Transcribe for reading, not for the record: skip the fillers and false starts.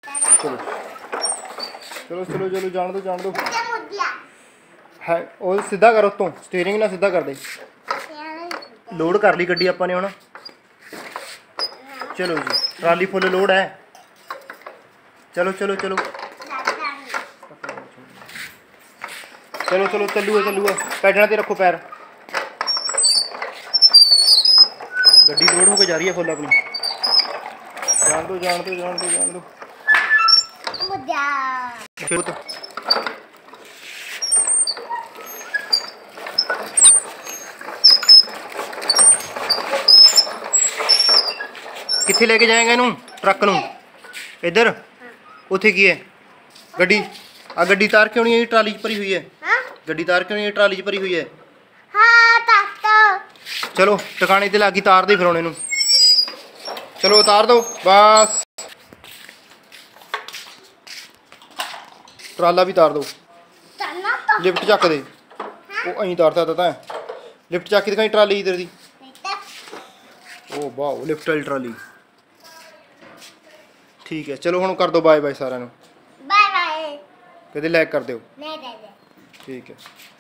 चलो चलो चलो चलो जान दो है वो सीधा करो तो स्टीयरिंग ना सीधा कर दे। लोड कर ली गड्डी आपां ने हुण। चलो जी ट्राली फुल लोड है। चलो चलो चलो चलो चलो चलूगा पैडलों ते रखो पैर। गड्डी लोड होकर जा रही है फुल अपनी। जान दो कित्थे लेके जाएगा इनू ट्रक नू इधर उत्थे की है गड्डी आ गड्डी तार क्यों नहीं है ट्राली च भरी हुई है। गड्डी तार क्यों नहीं है ट्राली च भरी हुई है। चलो टिकाने ते लागी तार दे फिर हुण इनू। चलो उतार दो बस ट्राला भी तार दो। लिफ्ट चक दे वो अं तारता था लिफ्ट चक दिखाई ट्राली इधर दी। ओ वाह लिफ्ट वाली ट्राली ठीक है। चलो हुण कर दो बाय बाय सारिਆਂ ਨੂੰ। बाय बाय कहते लैक कर दो ठीक है।